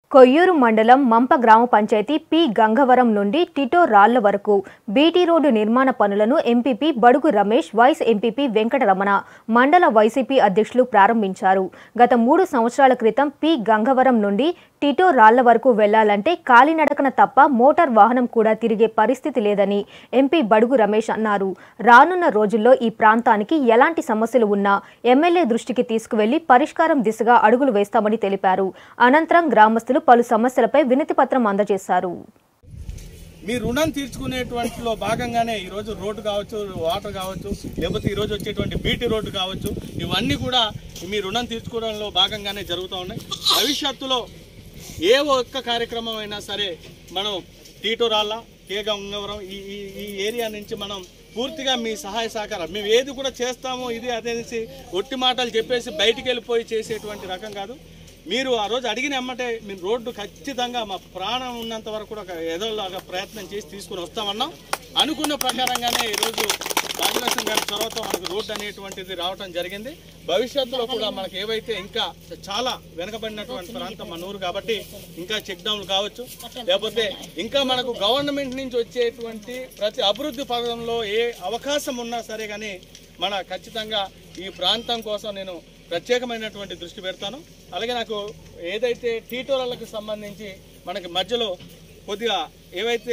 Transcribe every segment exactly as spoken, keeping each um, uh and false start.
కొయ్యూరు మండలం మంప గ్రామ పంచాయతీ పి గంగవరం నుండి టిటో రాళ్ల వరకు బీటీ రోడ్డు నిర్మాణ పనులను ఎంపీపీ బడుగు రమేష్, వైస్ ఎంపీపీ వెంకటరమణ, మండల వైసీపీ అధ్యక్షులు ప్రారంభించారు. గత మూడు సంవత్సరాల క్రితం పి గంగవరం నుండి టిటో రాళ్ల వరకు వెళ్లాలంటే కాలినడకన తప్ప మోటార్ వాహనం కూడా తిరిగే పరిస్థితి లేదని ఎంపీ బడుగు రమేష్ అన్నారు. రానున్న రోజుల్లో ఈ ప్రాంతానికి ఎలాంటి సమస్యలు ఉన్నా ఎమ్మెల్యే దృష్టికి తీసుకువెళ్లి పరిష్కారం దిశగా అడుగులు వేస్తామని తెలిపారు. అనంతరం గ్రామస్తులు పలు సమస్యలపై వినతి పత్రం అందజేశారు. మీ రుణం తీర్చుకునేటువంటిలో భాగంగానే ఈరోజు రోడ్డు కావచ్చు, వాటర్ కావచ్చు, లేకపోతే ఈరోజు వచ్చేటువంటి బీటీ రోడ్డు కావచ్చు, ఇవన్నీ కూడా మీ రుణం తీర్చుకోవడంలో భాగంగానే జరుగుతూ ఉన్నాయి. భవిష్యత్తులో ఏ ఒక్క కార్యక్రమం అయినా సరే మనం టీటో రాళ్ళ, కే గంగవరం ఈ ఈ ఏరియా నుంచి మనం పూర్తిగా మీ సహాయ సహకారం మేము ఏది కూడా చేస్తామో ఇది అదేసి ఒట్టి మాటలు చెప్పేసి బయటికి వెళ్ళిపోయి చేసేటువంటి రకం కాదు. మీరు ఆ రోజు అడిగిన ఎమ్మటే మేము రోడ్డు ఖచ్చితంగా మా ప్రాణం ఉన్నంత వరకు కూడా ఏదోలాగా ప్రయత్నం చేసి తీసుకుని వస్తామన్నాం. అనుకున్న ప్రకారంగానే ఈరోజు రాజలక్ష్మి గారి చొరవతో మనకు రోడ్డు అనేటువంటిది రావడం జరిగింది. భవిష్యత్తులో కూడా మనకు ఏవైతే ఇంకా చాలా వెనకబడినటువంటి ప్రాంతం మన ఊరు కాబట్టి ఇంకా చెక్ డౌన్లు కావచ్చు, లేకపోతే ఇంకా మనకు గవర్నమెంట్ నుంచి వచ్చేటువంటి ప్రతి అభివృద్ధి పథకంలో ఏ అవకాశం ఉన్నా సరే కానీ మన ఖచ్చితంగా ఈ ప్రాంతం కోసం నేను ప్రత్యేకమైనటువంటి దృష్టి పెడతాను. అలాగే నాకు ఏదైతే టీటోలకు సంబంధించి మనకి మధ్యలో కొద్దిగా ఏవైతే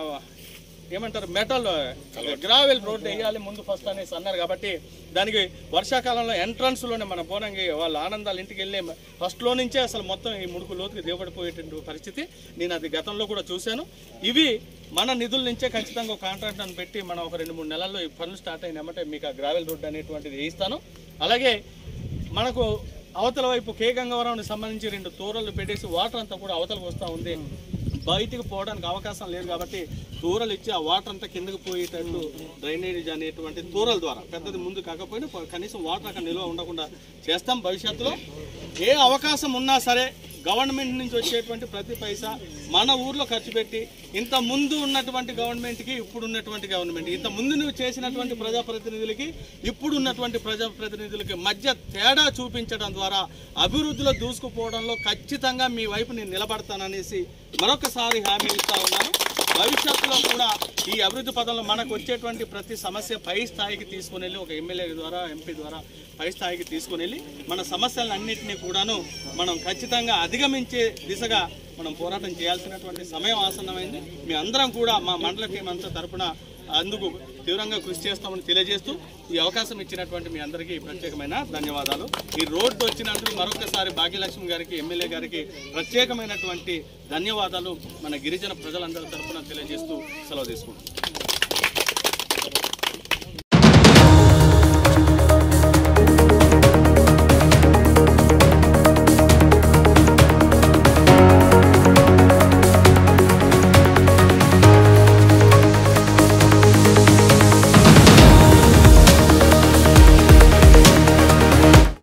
ఏమంటారు మెటల్ గ్రావెల్ రోడ్డు వేయాలి ముందు ఫస్ట్ అనేసి అన్నారు కాబట్టి దానికి వర్షాకాలంలో ఎంట్రన్స్లోనే మన బోనంగి వాళ్ళ ఆనందాలు ఇంటికి వెళ్ళే ఫస్ట్లో నుంచే అసలు మొత్తం ఈ ముడుకు లోతుకి దిగబడిపోయేటువంటి పరిస్థితి నేను అది గతంలో కూడా చూశాను. ఇవి మన నిధుల నుంచే ఖచ్చితంగా ఒక కాంట్రాక్టర్ని పెట్టి మనం ఒక రెండు మూడు నెలల్లో ఈ పనులు స్టార్ట్ అయినామంటే మీకు ఆ గ్రావెల్ రోడ్డు అనేటువంటిది వేయిస్తాను. అలాగే మనకు అవతల వైపు కే గంగవరానికి సంబంధించి రెండు తూరలు పెట్టేసి వాటర్ అంతా కూడా అవతలకు వస్తూ ఉంది. బయటికి పోవడానికి అవకాశం లేదు కాబట్టి తూరలు ఇచ్చి ఆ వాటర్ అంతా కిందకి పోయేటట్టు డ్రైనేజ్ అనేటువంటి తూరల ద్వారా పెద్దది ముందు కాకపోయినా కనీసం వాటర్ అక్కడ నిల్వ ఉండకుండా చేస్తాం. భవిష్యత్తులో ఏ అవకాశం ఉన్నా సరే గవర్నమెంట్ నుంచి వచ్చేటువంటి ప్రతి పైసా మన ఊర్లో ఖర్చు పెట్టి ఇంత ముందు ఉన్నటువంటి గవర్నమెంట్కి ఇప్పుడు ఉన్నటువంటి గవర్నమెంట్ ఇంత ముందు నువ్వు చేసినటువంటి ప్రజాప్రతినిధులకి ఇప్పుడు ఉన్నటువంటి ప్రజాప్రతినిధులకి మధ్య తేడా చూపించడం ద్వారా అభివృద్ధిలో దూసుకుపోవడంలో ఖచ్చితంగా మీ వైపు నేను నిలబడతాననేసి మరొకసారి హామీ ఇస్తా ఉన్నాను. భవిష్యత్తులో కూడా ఈ అభివృద్ధి పదంలో మనకు వచ్చేటువంటి ప్రతి సమస్య పై స్థాయికి తీసుకుని వెళ్ళి ఒక ఎమ్మెల్యే ద్వారా ఎంపీ ద్వారా పై స్థాయికి తీసుకుని వెళ్ళి మన సమస్యలన్నింటినీ కూడాను మనం ఖచ్చితంగా అధిగమించే దిశగా మనం పోరాటం చేయాల్సినటువంటి సమయం ఆసన్నమైంది. మీ అందరం కూడా మా మండల టీం అంతా తరపున అందుకు తీవ్రంగా కృషి చేస్తామని తెలియజేస్తూ ఈ అవకాశం ఇచ్చినటువంటి మీ అందరికీ ప్రత్యేకమైన ధన్యవాదాలు. ఈ రోడ్డు వచ్చినందుకు మరొకసారి భాగ్యలక్ష్మి గారికి, ఎమ్మెల్యే గారికి ప్రత్యేకమైనటువంటి ధన్యవాదాలు మన గిరిజన ప్రజలందరి తరపున తెలియజేస్తూ సెలవు తీసుకుంటాం.